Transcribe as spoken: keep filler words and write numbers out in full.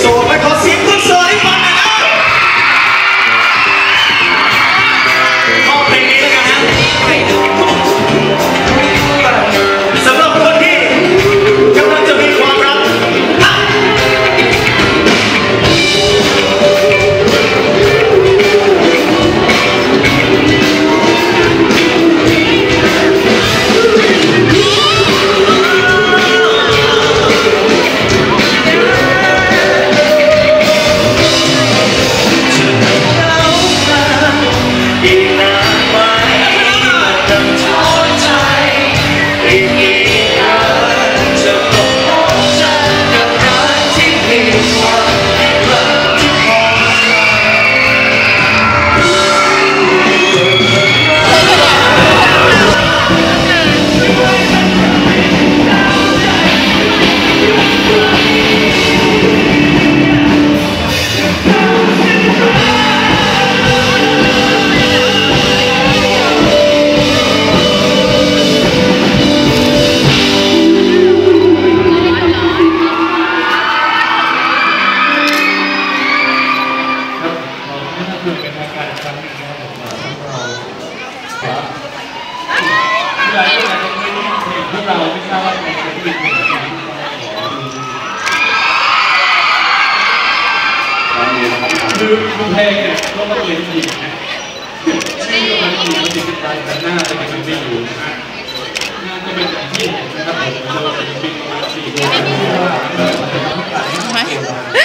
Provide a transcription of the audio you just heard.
ดไปขอเสียงคนโสดให้ฟังนะครับมอบเพลงนี้แล้วกันนะสำหรับคนที่กำลังจะมีความรักคือเพลงเนี่ยก็ต้องเล่นจริงนะชื่อมันอยู่มันติดใจแต่หน้าจะเป็นไม่อยู่นะหน้าจะเป็นแบบที่นะครับผมเราจะเป็นประมาณสี่โมง